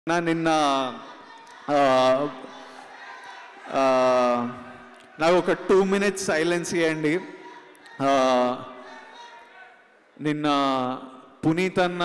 నిన్న నాకు ఒక 2 minutes సైలెన్స్ ఇవ్వండి. నిన్న పునీత్ అన్న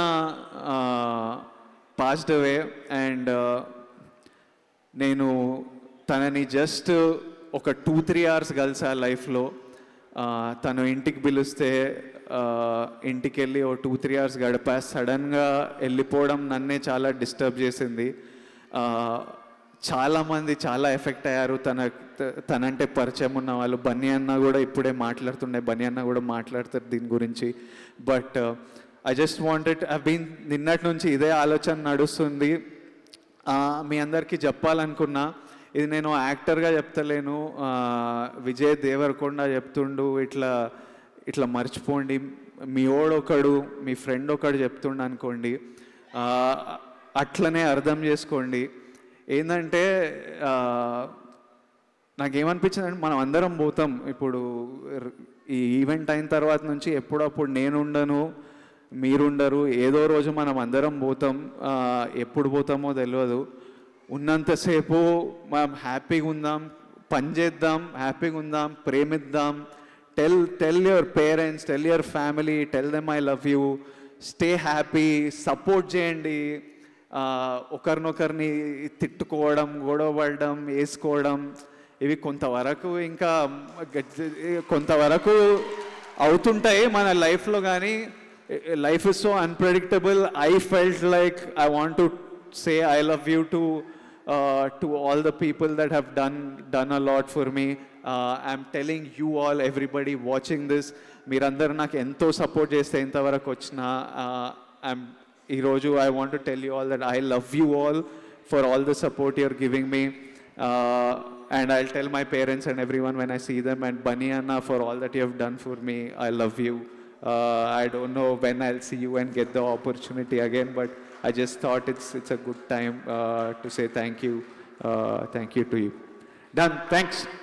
పాస్డ్ అవే అండ్ నేను తనని జస్ట్ ఒక 2-3 hours కలిసా లైఫ్లో. తను ఇంటికి పిలిస్తే ఇంటికి వెళ్ళి ఓ 2-3 hours గడిపా. సడన్గా వెళ్ళిపోవడం నన్నే చాలా డిస్టర్బ్ చేసింది. చాలామంది చాలా ఎఫెక్ట్ అయ్యారు. తనంటే పరిచయం ఉన్న వాళ్ళు. బన్నీ అన్న కూడా ఇప్పుడే మాట్లాడుతుండే, బన్నీ అన్న కూడా మాట్లాడతారు దీని గురించి. బట్ ఐ జస్ట్ వాంటెడ్ నిన్నటి నుంచి ఇదే ఆలోచన నడుస్తుంది. మీ అందరికీ చెప్పాలనుకున్నా, ఇది నేను యాక్టర్గా చెప్తలేను, విజయ్ దేవరకొండ చెప్తుండు ఇట్లా మర్చిపోండి, మీ ఒకడు మీ ఫ్రెండ్ ఒకడు చెప్తుండు అనుకోండి, అట్లనే అర్థం చేసుకోండి. ఏంటంటే నాకేమనిపించిందంటే మనం అందరం పోతాం. ఇప్పుడు ఈ ఈవెంట్ అయిన తర్వాత నుంచి ఎప్పుడప్పుడు నేనుండను, మీరుండరు, ఏదో రోజు మనం అందరం పోతాం. ఎప్పుడు పోతామో తెలియదు. ఉన్నంతసేపు మనం హ్యాపీగా ఉందాం, పని చేద్దాం, హ్యాపీగా ఉందాం, ప్రేమిద్దాం. Tell your parents, tell your family, tell them I love you, stay happy, support చేయండి. ఒకరినొకరిని తిట్టుకోవడం, గొడవ పడడం, వేసుకోవడం ఇవి కొంతవరకు ఇంకా కొంతవరకు అవుతుంటాయి మన లైఫ్లో. కానీ life is so unpredictable. I felt like I want to say I love you to all the people that have done a lot for me. I'm telling you all, everybody watching this, మీరందరూ నాకు ఎంతో support చేస్తే ఇంతవరకు వచ్చిన ఈరోజు I want to tell you all that I love you all for all the support you're giving me. And I'll tell my parents and everyone when I see them, and Bunny Anna, for all that you have done for me, I love you. I don't know when I'll see you and get the opportunity again, but I just thought it's a good time to say thank you to you. Done. Thanks.